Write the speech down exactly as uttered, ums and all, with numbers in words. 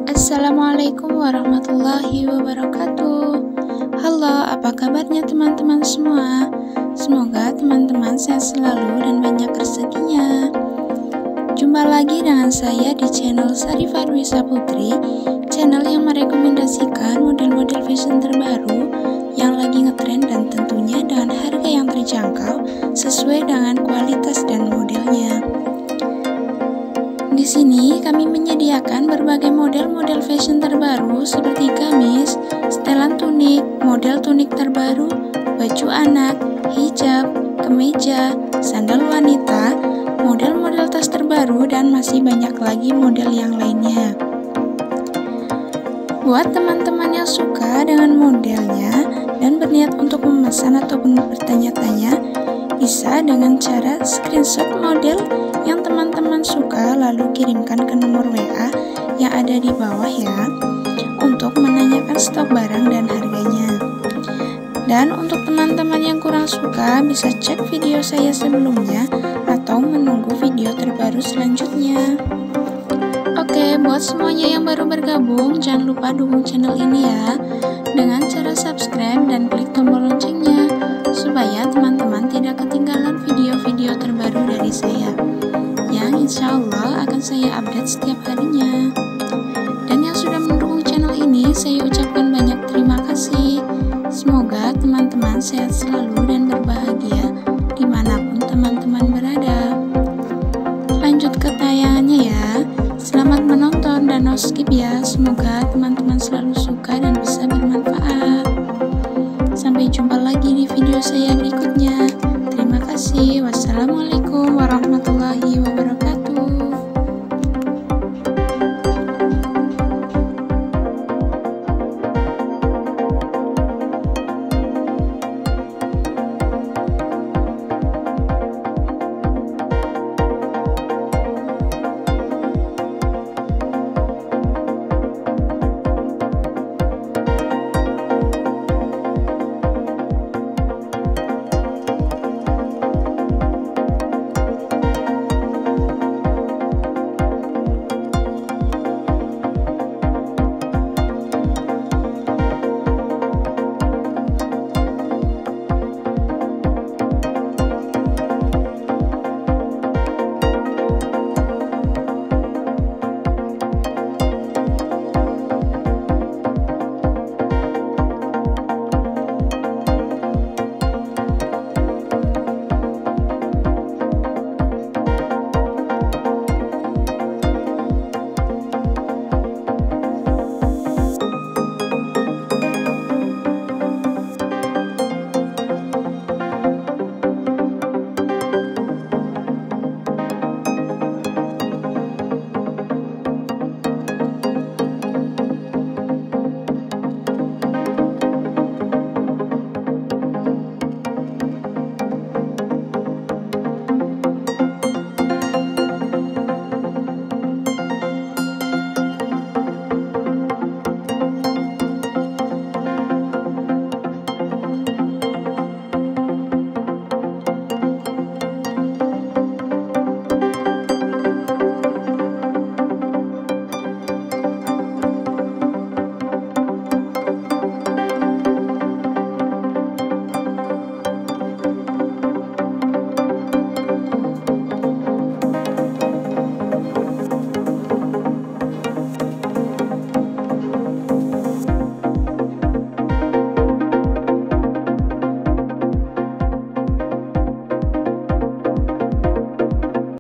Assalamualaikum warahmatullahi wabarakatuh. Halo, apa kabarnya teman-teman semua? Semoga teman-teman sehat selalu dan banyak rezekinya. Jumpa lagi dengan saya di channel Sarifah Dwi-Sa Putri, channel yang merekomendasikan model-model fashion terbaru yang lagi ngetrend dan tentunya dengan harga yang terjangkau sesuai dengan kualitas dan modelnya. Di sini kami menyediakan berbagai model-model fashion terbaru seperti gamis, setelan tunik, model tunik terbaru, baju anak, hijab, kemeja, sandal wanita, model-model tas terbaru, dan masih banyak lagi model yang lainnya. Buat teman-teman yang suka dengan modelnya dan berniat untuk memesan ataupun bertanya-tanya, bisa dengan cara screenshot model yang teman-teman suka lalu kirimkan ke nomor W A yang ada di bawah ya, untuk menanyakan stok barang dan harganya. Dan untuk teman-teman yang kurang suka bisa cek video saya sebelumnya atau menunggu video terbaru selanjutnya. Oke, buat semuanya yang baru bergabung, jangan lupa dukung channel ini ya dengan cara subscribe dan klik tombol loncengnya supaya teman-teman tidak ketinggalan video-video terbaru dari saya yang insya Allah akan saya update setiap harinya. Dan yang sudah mendukung channel ini, saya ucapkan banyak terima kasih. Semoga teman-teman sehat selalu dan berbahagia dimanapun teman-teman berada. Lanjut ke tayangannya ya. Selamat menonton dan no skip ya. Semoga teman-teman